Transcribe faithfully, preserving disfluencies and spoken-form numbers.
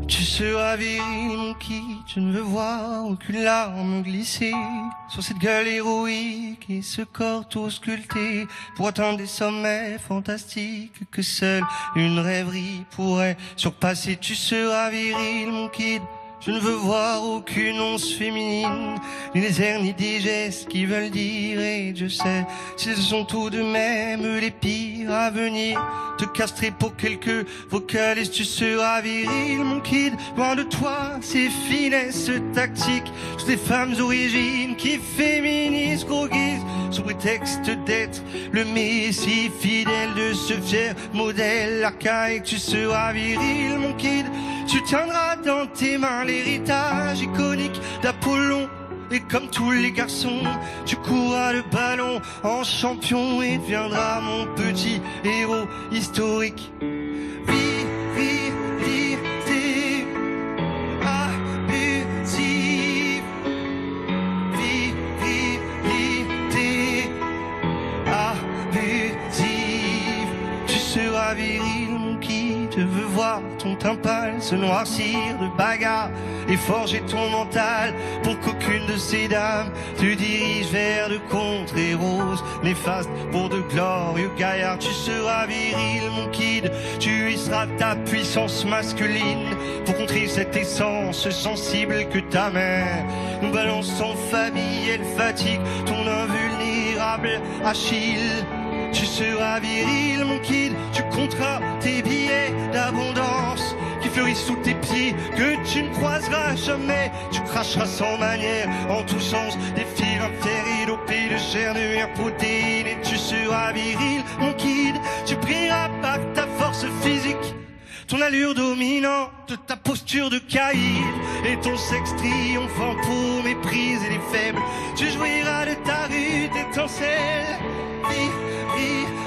Tu seras viril, mon kid, je ne veux voir aucune larme glisser sur cette gueule héroïque et ce corps tout sculpté pour atteindre des sommets fantastiques que seule une rêverie pourrait surpasser. Tu seras viril, mon kid, je ne veux voir aucune once féminine, ni les airs ni des gestes qui veulent dire, et je sais, s'ils sont tout de même les pires à venir, te castrer pour quelques vocalises. Tu seras viril, mon kid, loin de toi ces finesses tactiques, toutes les femmes origines qui féminisent, gros-guise, sous prétexte d'être le messie fidèle de ce fier modèle archaïque. Tu seras viril, mon kid, tu tiendras dans tes mains l'héritage iconique d'Apollon. Et comme tous les garçons, tu courras le ballon en champion et deviendras mon petit héros historique. Virilité abusive, virilité abusive. Tu seras viril, mon kid, je veux voir ton tympan se noircir de bagarre et forger ton mental pour qu'aucune de ces dames te dirige vers de contrées roses néfastes pour de glorieux gaillards. Tu seras viril, mon kid, tu y seras ta puissance masculine pour contrer cette essence sensible que ta mère nous balance en famille. Elle fatigue ton invulnérable Achille. Tu seras viril, mon kid, tu compteras tes billets d'abondance qui fleurissent sous tes pieds, que tu ne croiseras jamais. Tu cracheras sans manière en tous sens des fils intérêts dopés de chair, de verre, protéines. Et tu seras viril, mon kid, tu brilleras par ta force physique, ton allure dominante, ta posture de caïd et ton sexe triomphant pour mépriser les faibles. Tu jouiras de ta rude étincelle. Virilité